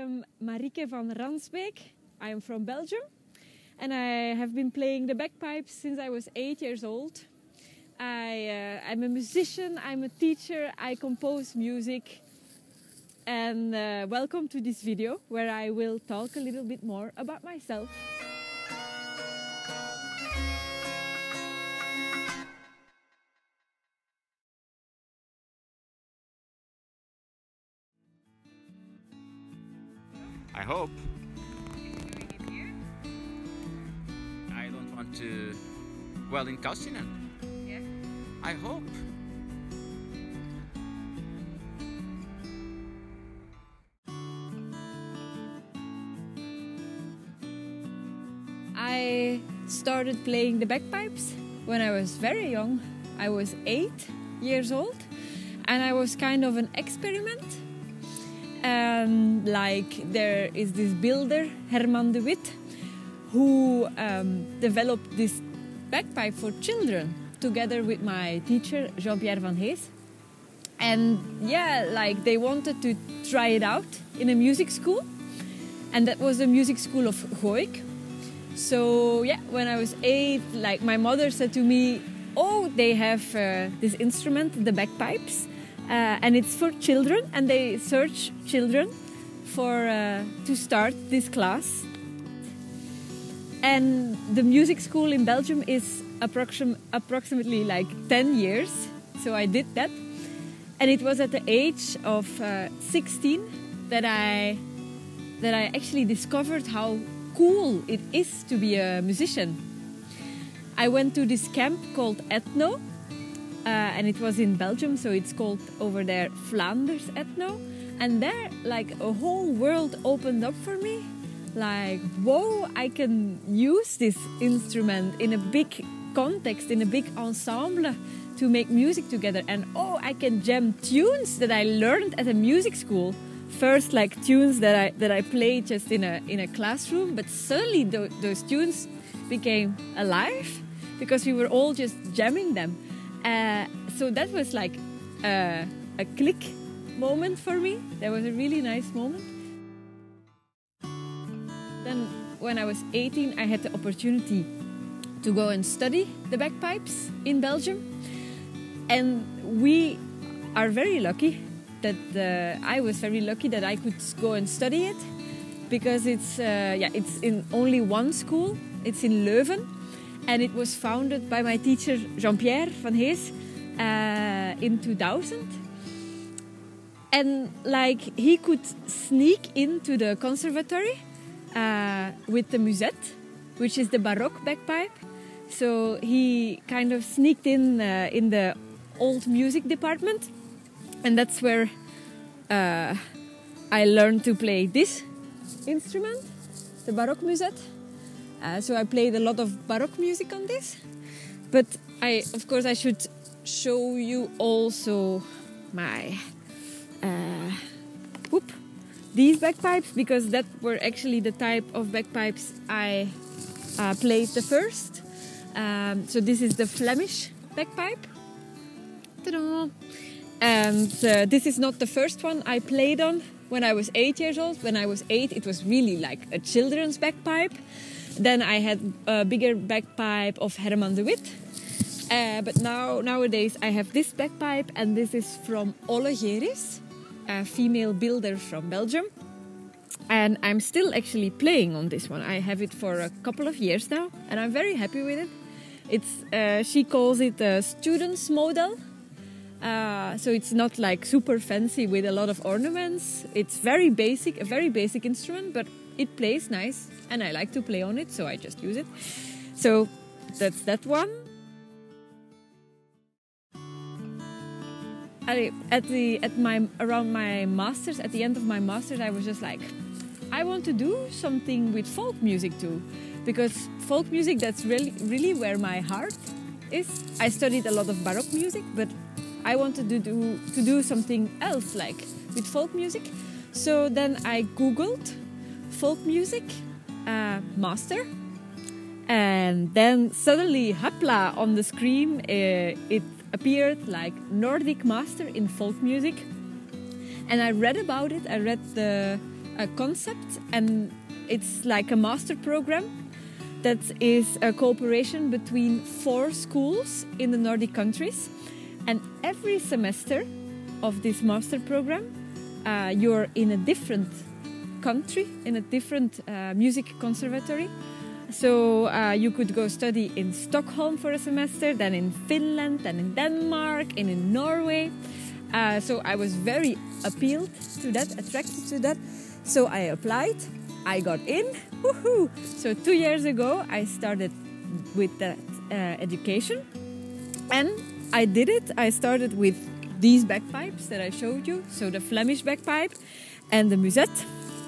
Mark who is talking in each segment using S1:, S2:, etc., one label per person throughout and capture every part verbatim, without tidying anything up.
S1: am Marieke van Ransbeek. I am from Belgium and I have been playing the bagpipes since I was eight years old. I, uh, I'm a musician, I'm a teacher, I compose music. And uh, welcome to this video where I will talk a little bit more about myself.
S2: I hope. I don't want to... Well, in Kaustinen.
S1: Yeah.
S2: I hope.
S1: I started playing the bagpipes when I was very young. I was eight years old and I was kind of an experiment. Um, like there is this builder, Herman de Wit, who um, developed this bagpipe for children together with my teacher, Jean-Pierre van Hees. And yeah, like they wanted to try it out in a music school. And that was the music school of Gooik. So yeah, when I was eight, like my mother said to me, oh, they have uh, this instrument, the bagpipes. Uh, and it's for children, and they search children for uh, to start this class. And the music school in Belgium is approxim approximately like ten years, so I did that. And it was at the age of uh, sixteen that I that I actually discovered how cool it is to be a musician. I went to this camp called Ethno. Uh, and it was in Belgium, so it's called over there Flanders Ethno. And there, like, a whole world opened up for me. Like, whoa, I can use this instrument in a big context, in a big ensemble to make music together. And oh, I can jam tunes that I learned at a music school. First, like tunes that I that I played just in a in a classroom, but suddenly th those tunes became alive because we were all just jamming them. Uh, so that was like uh, a click moment for me. That was a really nice moment. Then when I was eighteen, I had the opportunity to go and study the bagpipes in Belgium. And we are very lucky that uh, I was very lucky that I could go and study it, because it's uh, yeah it's in only one school. It's in Leuven. And it was founded by my teacher, Jean-Pierre van Hees, uh, in two thousand. And like he could sneak into the conservatory uh, with the musette, which is the Baroque bagpipe. So he kind of sneaked in uh, in the old music department. And that's where uh, I learned to play this instrument, the Baroque musette. Uh, so I played a lot of Baroque music on this, but I, of course, I should show you also my uh, whoop, these bagpipes, because that were actually the type of bagpipes I uh, played the first. Um, so this is the Flemish bagpipe. Ta-da! And uh, this is not the first one I played on when I was eight years old. When I was eight, it was really like a children's bagpipe. Then I had a bigger bagpipe of Herman de Wit. Uh, but now, nowadays, I have this bagpipe, and this is from Olle Geris, a female builder from Belgium. And I'm still actually playing on this one. I have it for a couple of years now, and I'm very happy with it. It's uh, she calls it a student's model. Uh, so it's not like super fancy with a lot of ornaments. It's very basic, a very basic instrument, but it plays nice, and I like to play on it, so I just use it. So that's that one. At the at my around my masters, at the end of my masters, I was just like, I want to do something with folk music too, because folk music, that's really really where my heart is. I studied a lot of Baroque music, but I wanted to do to do something else, like with folk music. So then I googled folk music uh, master, and then suddenly, hopla, on the screen uh, it appeared like Nordic master in folk music. And I read about it. I read the a concept, and it's like a master program that is a cooperation between four schools in the Nordic countries. And every semester of this master program, uh, you're in a different country, in a different uh, music conservatory. So uh, you could go study in Stockholm for a semester, then in Finland, then in Denmark, and in Norway. Uh, so I was very appealed to that, attracted to that. So I applied, I got in, woohoo! So two years ago I started with that uh, education, and I did it. I started with these bagpipes that I showed you, so the Flemish bagpipe and the musette.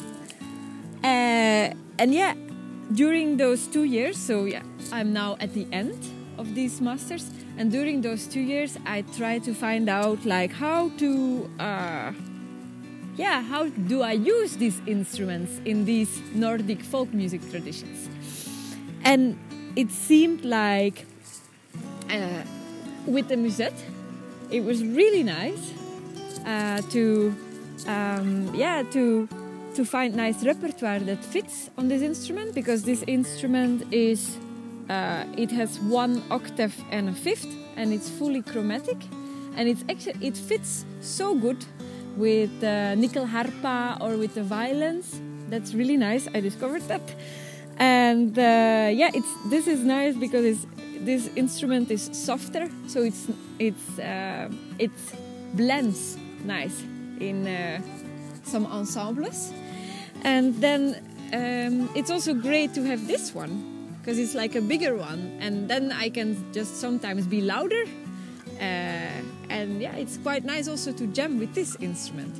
S1: Uh, and yeah, during those two years, so yeah, I'm now at the end of these masters, and during those two years I try to find out like how to uh, yeah how do I use these instruments in these Nordic folk music traditions. And it seemed like uh, with the musette it was really nice uh, to um, yeah to to find nice repertoire that fits on this instrument, because this instrument is uh, it has one octave and a fifth, and it's fully chromatic, and it's actually it fits so good with uh, nyckelharpa or with the violins. That's really nice. I discovered that, and uh, yeah, it's this is nice because it's, this instrument is softer, so it's it's uh, it blends nice in uh, some ensembles. And then um, it's also great to have this one, because it's like a bigger one, and then I can just sometimes be louder. Uh, and yeah, it's quite nice also to jam with this instrument.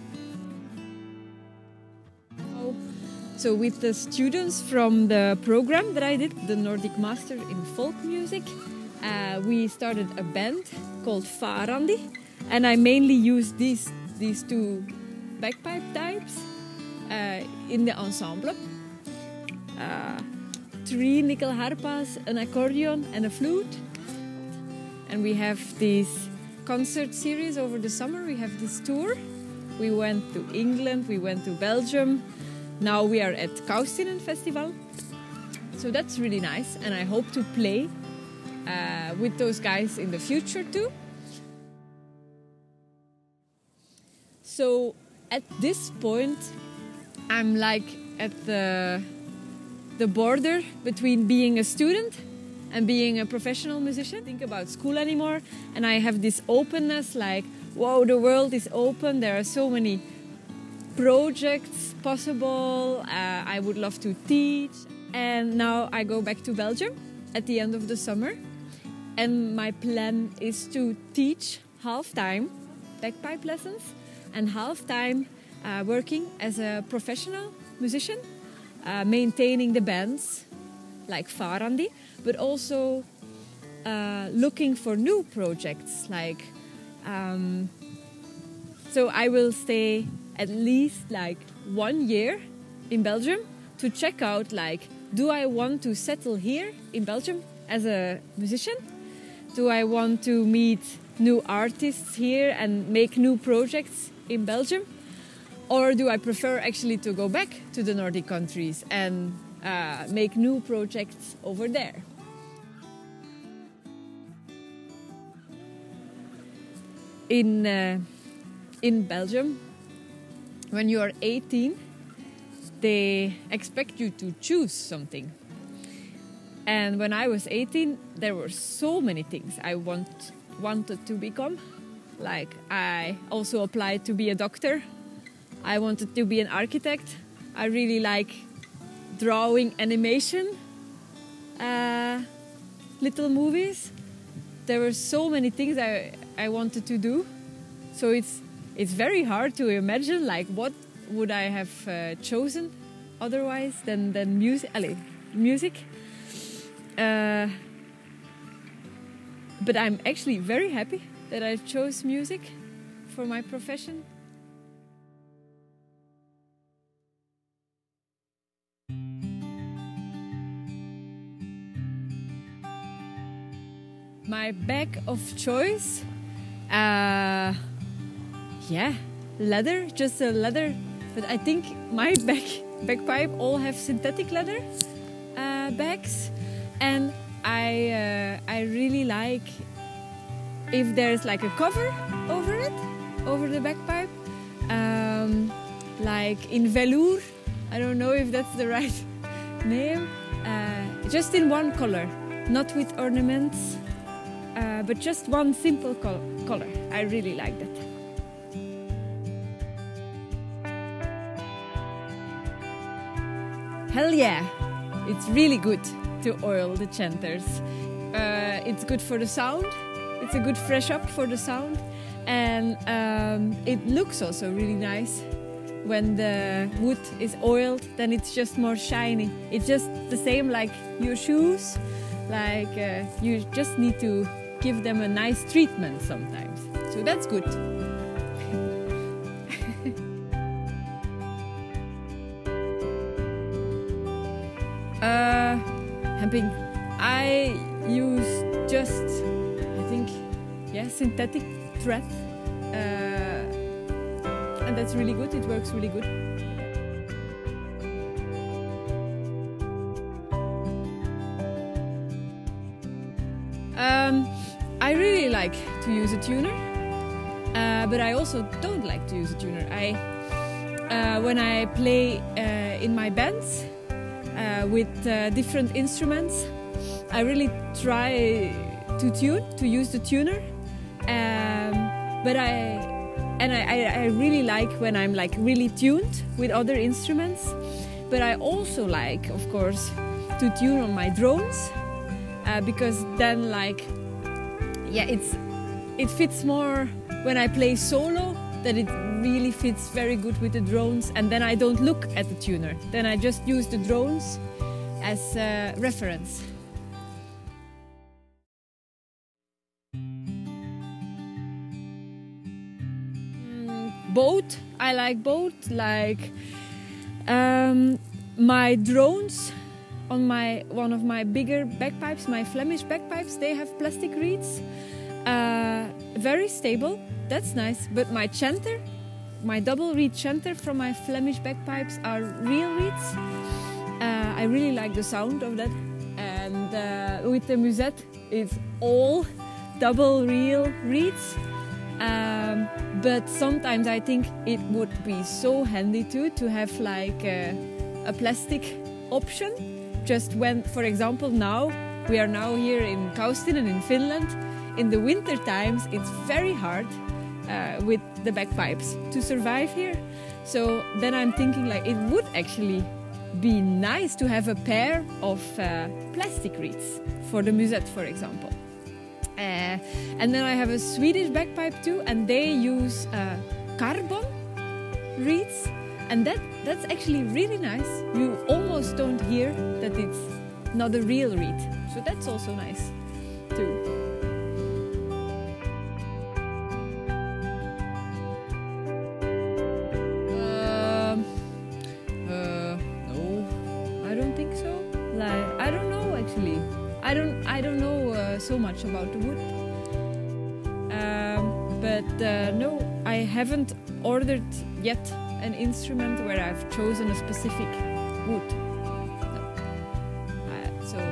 S1: So with the students from the program that I did, the Nordic Master in Folk Music, uh, we started a band called Farandi, and I mainly use these these two bagpipe types uh, in the ensemble. Uh, three nyckelharpas, an accordion and a flute. And we have this concert series over the summer. We have this tour. We went to England, we went to Belgium. Now we are at Kaustinen Festival. So that's really nice, and I hope to play uh, with those guys in the future too. So at this point, I'm like at the, the border between being a student and being a professional musician. I don't think about school anymore, and I have this openness like, whoa, the world is open. There are so many projects possible. Uh, I would love to teach. And now I go back to Belgium at the end of the summer. And my plan is to teach half-time bagpipe lessons and half-time uh, working as a professional musician, uh, maintaining the bands like Farandi, but also uh, looking for new projects. Like, um, so I will stay at least like one year in Belgium to check out, like, do I want to settle here in Belgium as a musician? Do I want to meet new artists here and make new projects in Belgium? Or do I prefer actually to go back to the Nordic countries and uh, make new projects over there? In, uh, in Belgium, when you are eighteen, they expect you to choose something. And when I was eighteen, there were so many things I want, wanted to become. Like, I also applied to be a doctor. I wanted to be an architect. I really like drawing animation, uh, little movies. There were so many things I, I wanted to do. So it's it's very hard to imagine, like, what would I have uh, chosen otherwise than, than music. Allez, music. Uh, but I'm actually very happy that I chose music for my profession. My bag of choice, uh, yeah, leather, just a leather but I think my back bagpipe all have synthetic leather uh, bags, and I uh, I really like if there's like a cover over it, over the bagpipe, um, like in velour. I don't know if that's the right name. Uh, just in one color, not with ornaments, uh, but just one simple col color. I really like that. Hell yeah! It's really good to oil the chanters. Uh, it's good for the sound. It's a good fresh up for the sound, and um, it looks also really nice. When the wood is oiled, then it's just more shiny. It's just the same like your shoes. Like uh, you just need to give them a nice treatment sometimes. So that's good. uh, hemping. I use just, I think, yeah, synthetic thread. Uh, And that's really good, it works really good. Um, I really like to use a tuner, uh, but I also don't like to use a tuner. I, uh, when I play uh, in my bands uh, with uh, different instruments, I really try to tune, to use the tuner, um, but I And I, I really like when I'm like really tuned with other instruments, but I also like, of course, to tune on my drones, uh, because then like, yeah, it's it fits more when I play solo, that it really fits very good with the drones, and then I don't look at the tuner, then I just use the drones as a reference. Both, I like both. Like um, my drones on my one of my bigger bagpipes, my Flemish bagpipes, they have plastic reeds, uh, very stable. That's nice. But my chanter, my double reed chanter from my Flemish bagpipes are real reeds. Uh, I really like the sound of that. And uh, with the musette, it's all double real reeds. Um, but sometimes I think it would be so handy too to have like a, a plastic option. Just when, for example, now we are now here in Kaustinen in Finland. In the winter times, it's very hard uh, with the bagpipes to survive here. So then I'm thinking like it would actually be nice to have a pair of uh, plastic reeds for the musette, for example. Uh, and then I have a Swedish bagpipe too, and they use uh, carbon reeds, and that that's actually really nice. You almost don't hear that it's not a real reed, so that's also nice too. Uh, uh, no, I don't think so. Like I don't know actually. I don't, I don't know uh, so much about the wood, um, but uh, no, I haven't ordered yet an instrument where I've chosen a specific wood. No. Uh, so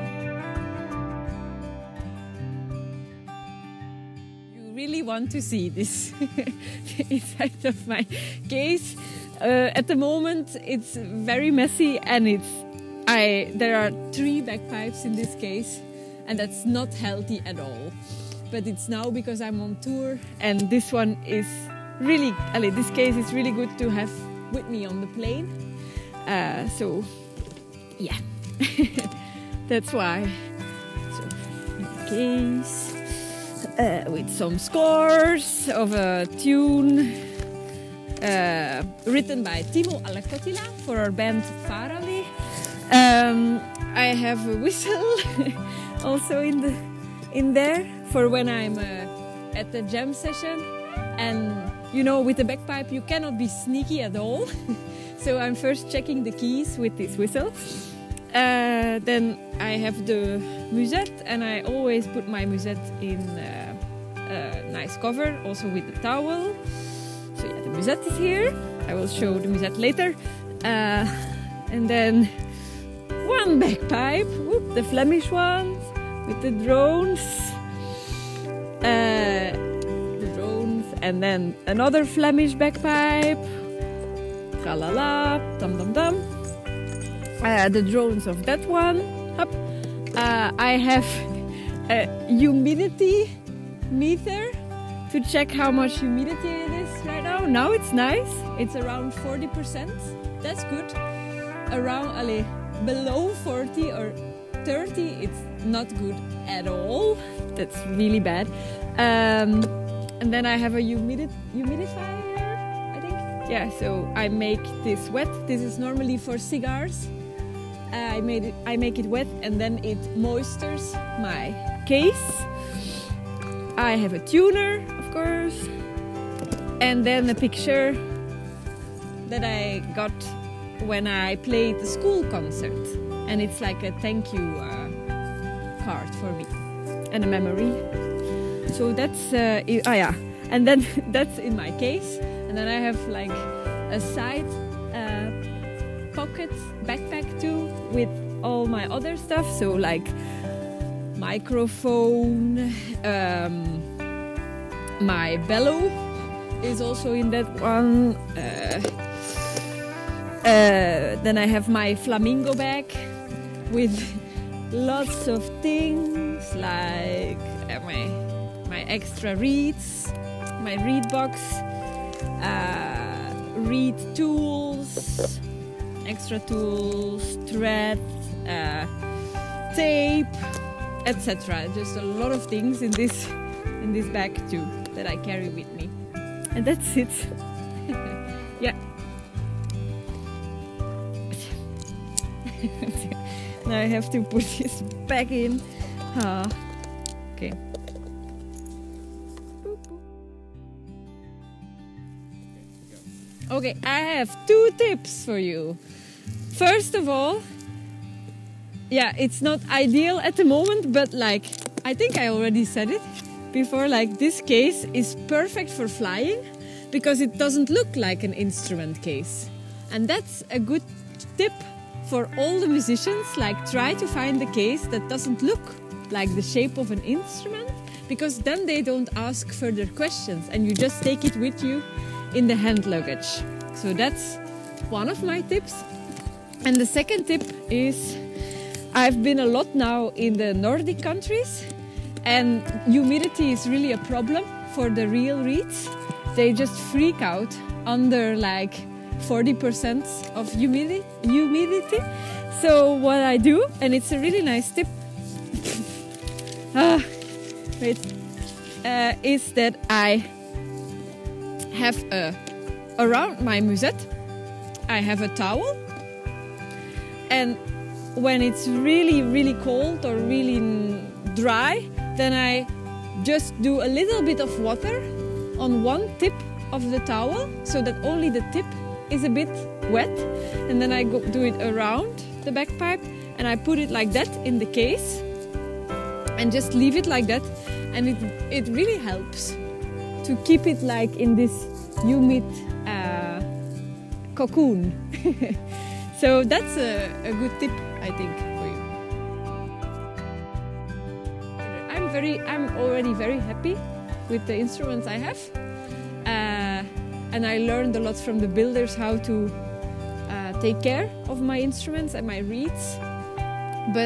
S1: you really want to see this inside of my case. Uh, at the moment, it's very messy and it's. I, there are three bagpipes in this case, and that's not healthy at all. But it's now because I'm on tour, and this one is really, this case is really good to have with me on the plane. Uh, so, yeah, that's why. So, in the case, uh, with some scores of a tune uh, written by Timo Alekotila for our band Farali. Um, I have a whistle also in the in there for when I'm uh, at the jam session, and you know with the bagpipe you cannot be sneaky at all. So I'm first checking the keys with this whistle. Uh, then I have the musette, and I always put my musette in uh, a nice cover, also with the towel. So yeah, the musette is here. I will show the musette later. Uh, and then one bagpipe, whoop, the Flemish ones with the drones. Uh, the drones, and then another Flemish bagpipe. Tra la la, dum dum dum. Uh, the drones of that one. Up. Uh, I have a humidity meter to check how much humidity it is right now. Now it's nice. It's around forty percent. That's good. Around, allez, below forty or thirty, it's not good at all. That's really bad. Um, and then I have a humidi humidifier, I think. Yeah, so I make this wet. This is normally for cigars. Uh, I made it. I make it wet, and then it moistures my case. I have a tuner, of course, and then a picture that I got when I played the school concert, and it's like a thank you uh, card for me and a memory. So that's uh, it, ah yeah, and then that's in my case, and then I have like a side uh, pocket backpack too with all my other stuff. So like microphone, um, my bellow is also in that one. Uh, uh, then I have my flamingo bag with lots of things like uh, my my extra reeds, my reed box, uh, reed tools, extra tools, thread, uh, tape, et cetera. Just a lot of things in this in this bag too that I carry with me, and that's it. Yeah. Now I have to put this back in. Ah, okay. Okay, I have two tips for you. First of all, yeah, it's not ideal at the moment, but like, I think I already said it before, like this case is perfect for flying because it doesn't look like an instrument case. And that's a good tip for all the musicians, like try to find a case that doesn't look like the shape of an instrument, because then they don't ask further questions and you just take it with you in the hand luggage. So that's one of my tips. And the second tip is I've been a lot now in the Nordic countries, and humidity is really a problem for the real reeds. They just freak out under like forty percent of humidity, humidity. So what I do, and it's a really nice tip, ah, wait, uh, is that I have a, around my musette, I have a towel, and when it's really, really cold or really dry, then I just do a little bit of water on one tip of the towel so that only the tip is a bit wet, and then I go do it around the bagpipe and I put it like that in the case and just leave it like that, and it, it really helps to keep it like in this humid uh, cocoon. So that's a, a good tip, I think, for you. I'm very, I'm already very happy with the instruments I have, uh, and I learned a lot from the builders how to uh, take care of my instruments and my reeds. But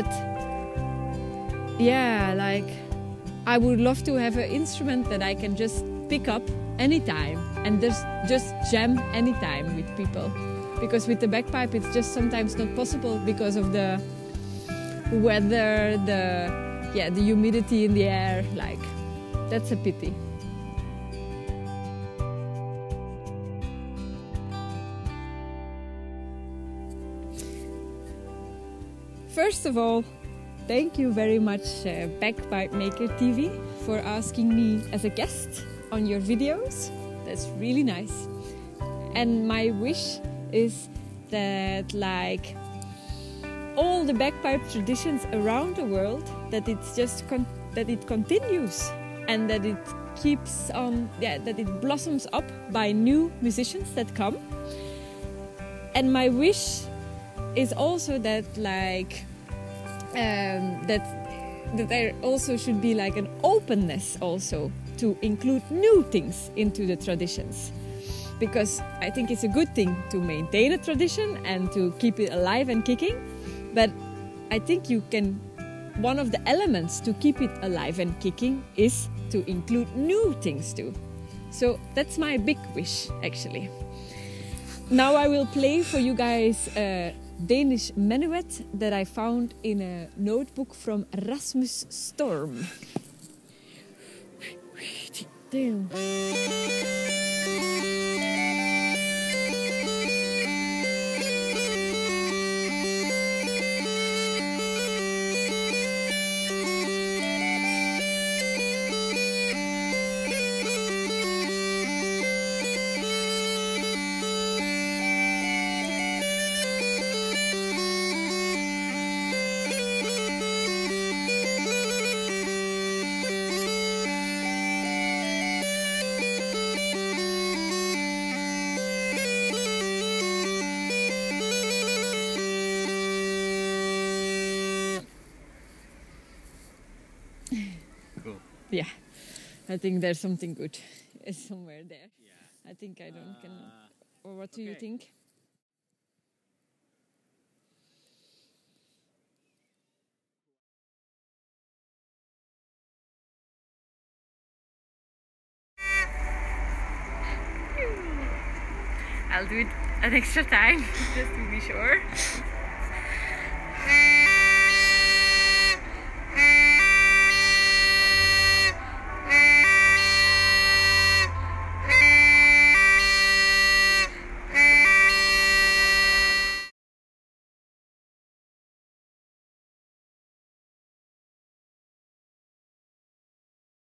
S1: yeah, like I would love to have an instrument that I can just pick up anytime and just just jam anytime with people. Because with the bagpipe it's just sometimes not possible because of the weather, the yeah, the humidity in the air. Like, that's a pity. First of all, thank you very much uh, Bagpipe Maker T V for asking me as a guest on your videos. That's really nice. And my wish is that, like all the bagpipe traditions around the world, that it's just con that it continues and that it keeps on, yeah, that it blossoms up by new musicians that come. And my wish is also that, like, um, that that there also should be like an openness also to include new things into the traditions. Because I think it's a good thing to maintain a tradition and to keep it alive and kicking. But I think you can, one of the elements to keep it alive and kicking is to include new things too. So that's my big wish, actually. Now I will play for you guys a Danish menuet that I found in a notebook from Rasmus Storm. Damn.
S2: Cool.
S1: Yeah, I think there's something good somewhere there.
S2: Yeah.
S1: I think I don't
S2: Uh,
S1: can. Or what do you
S2: okay.
S1: think? I'll do it an extra time just to be sure.